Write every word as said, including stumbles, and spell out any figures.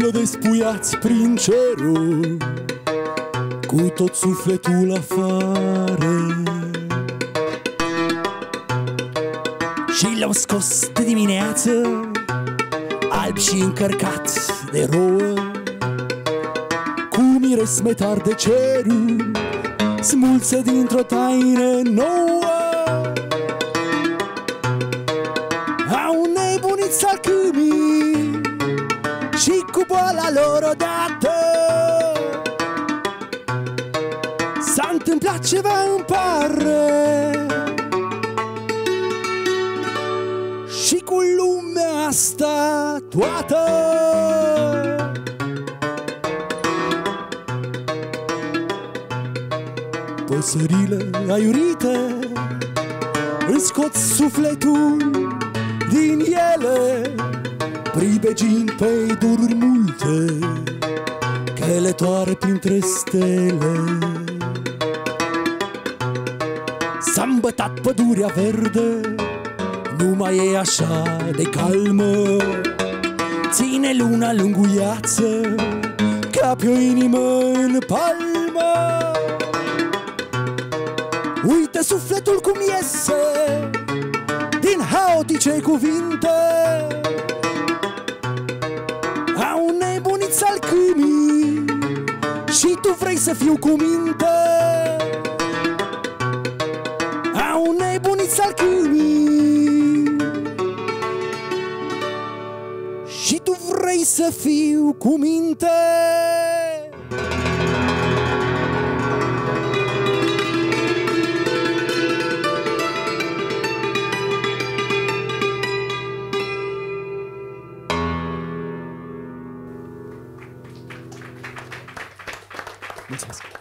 umblă despuiați prin cerul, cu tot sufletul afară. Și l-am scos de dimineață, alb și încărcat de rouă, cu miros metar de cerul, smulse dintr-o taină nouă. Au nebunit salcâmii și cu boala lor odată s-a întâmplat ceva, îmi pare, și cu lumea asta toată. Păsările aiurite îmi scot sufletul din ele, pribegind pe dururi multe, călătoare printre stele. S-a îmbătat pădurea verde, nu mai e așa de calmă, ține luna lunguiață ca pe o inimă în palmă. Uite sufletul cum iese din haotice cuvinte, au nebunit salcâmii și tu vrei să fiu cu minte. Au nebunit salcâmii și tu vrei să fiu cu minte. Mulțumesc!